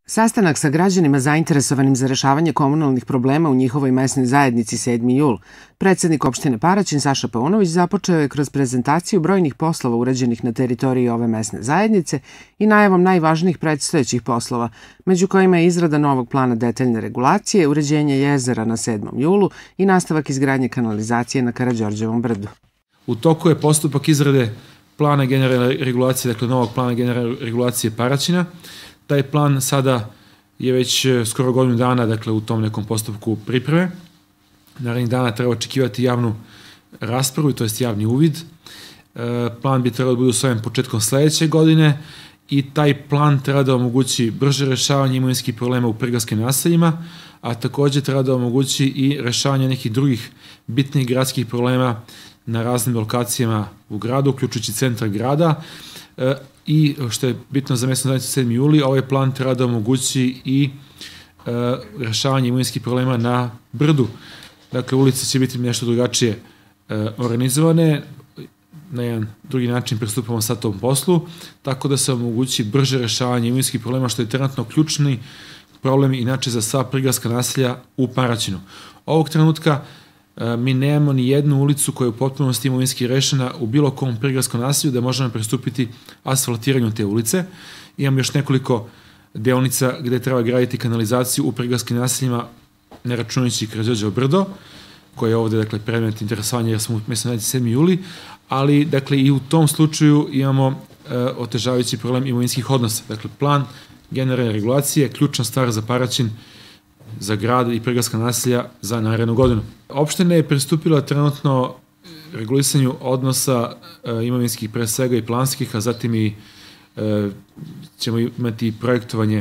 Sastanak sa građanima zainteresovanim za rešavanje komunalnih problema u njihovoj mesnoj zajednici 7. jul. Predsednik opštine Paraćin Saša Paunović započeo je kroz prezentaciju brojnih poslova urađenih na teritoriji ove mesne zajednice i najavom najvažnijih predstojećih poslova, među kojima je izrada novog plana detaljne regulacije, uređenje jezera na 7. julu i nastavak izgradnje kanalizacije na Karađorđevom brdu. U toku je postupak izrade plana generalne regulacije, dakle novog plana generalne regulacije Paraćina. Taj plan sada je već skoro godinu dana, dakle, u tom nekom postupku pripreme. Narednih dana treba očekivati javnu raspravu, to jest javni uvid. Plan bi trebalo da bude usvojen početkom sledeće godine i taj plan treba da omogući brže rešavanje imovinskih problema u prigradskim naseljima, a takođe treba da omogući i rešavanje nekih drugih bitnih gradskih problema na raznim lokacijama u gradu, uključujući centar grada. I što je bitno za mesnu zajednicu 7. juli, ovaj plan treba da omogući i rešavanje imovinskih problema na brdu. Dakle, ulice će biti nešto drugačije organizovane, na jedan drugi način pristupamo sad tom poslu, tako da se omogući brže rešavanje imovinskih problema, što je trenutno ključni problem inače za sva prigradska naselja u Paraćinu. Ovog trenutka mi nemamo ni jednu ulicu koja je u potpunosti imovinski rešena u bilo kom prigradskom naselju da možemo pristupiti asfaltiranju te ulice. Imam još nekoliko deonica gde treba graditi kanalizaciju u prigradskim naseljima, ne računajući Karađorđevo brdo, koje je ovde, dakle, predmet interesovanja jer smo u mesnoj zajednici 7. juli, ali, dakle, i u tom slučaju imamo otežavajući problem imovinskih odnosa. Dakle, plan generalne regulacije je ključna stvar za Paraćin, za grad i prigradska naselja za narednu godinu. Opština je pristupila trenutno regulisanju odnosa imovinskih pre svega i planskih, a zatim i ćemo imati projektovanje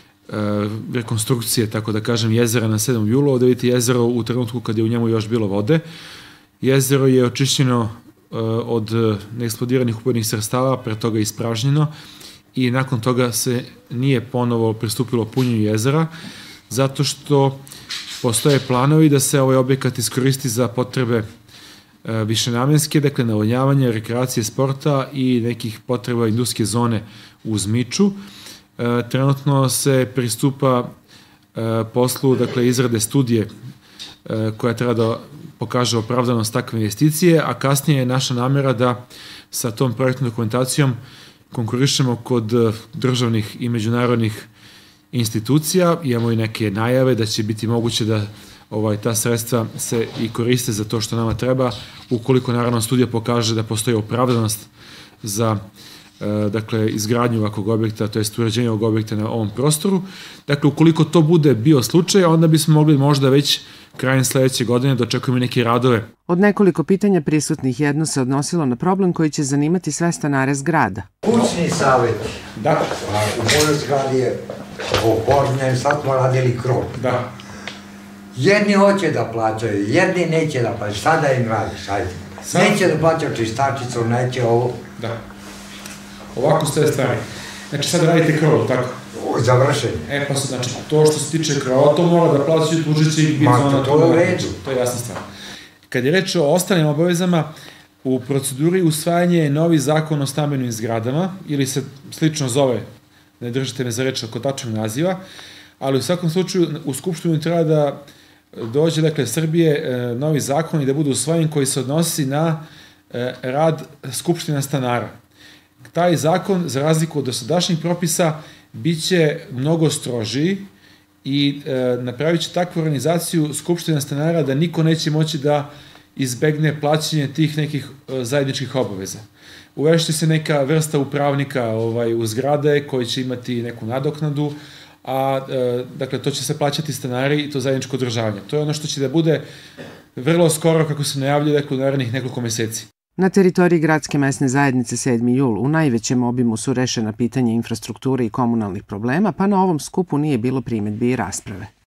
rekonstrukcije, tako da kažem, jezera na 7. julu. Ovde vidite jezero u trenutku kad je u njemu još bilo vode. Jezero je očišćeno od neeksplodiranih ubojnih sredstava, pre toga ispražnjeno i nakon toga se nije ponovo pristupilo punjenju jezera, zato što postoje planovi da se ovaj objekat iskoristi za potrebe višenamenske, dakle navodnjavanja, rekreacije, sporta i nekih potreba industrijske zone uz Miču. Trenutno se pristupa poslu, dakle, izrade studije koja treba da pokaže opravdanost takve investicije, a kasnije je naša namera da sa tom projektnom dokumentacijom konkurišemo kod državnih i međunarodnih institucija. Imamo i neke najave da će biti moguće da ta sredstva se i koriste za to što nama treba, ukoliko naravno studija pokaže da postoji opravdanost za dakle, izgradnju ovakvog objekta, to je uređenje ovog objekta na ovom prostoru. Dakle, ukoliko to bude bio slučaj, onda bismo mogli možda već krajem sledeće godine da očekujemo neke radove. Od nekoliko pitanja prisutnih jedno se odnosilo na problem koji će zanimati sve stanare zgrada. Kućni savjet. Da. U mojoj zgradi je oformljen, sad smo radili krov. Da. Jedni hoće da plaćaju, jedni neće da plaćaju. Šta da im radiš, ajde. Neće da plaćaju čistačicu, neće ovo. Da. Ovako stoje stvari. Znači, sad radite krov, tako? Završenje. Pa znači, to što se tiče krova, to mora da plaćaju tužići i biti zona. To je u redu. To je jasna stvar. Kad je reč o ostalim obavezama, u proceduri usvajanje je novi zakon o stambenim zgradama, ili se slično zove, ne držite me za reč oko tačnog naziva, ali u svakom slučaju u Skupštinu treba da dođe, dakle, Srbije novi zakon i da bude usvojen koji se odnosi na rad Skupština stanara. Taj zakon, za razliku od dosadašnjih propisa, biće mnogo strožiji i napravit će takvu organizaciju Skupština stanara da niko neće moći da izbegne plaćanje tih nekih zajedničkih obaveza. Uvešće se neka vrsta upravnika u zgrade koji će imati neku nadoknadu, a dakle, to će se plaćati stanari i to zajedničko održavanje. To je ono što će da bude vrlo skoro, kako se najavljuje, dakle, u narednih nekoliko meseci. Na teritoriji gradske mesne zajednice 7. jul u najvećem obimu su rešena pitanja infrastrukture i komunalnih problema, pa na ovom skupu nije bilo primedbi i rasprave.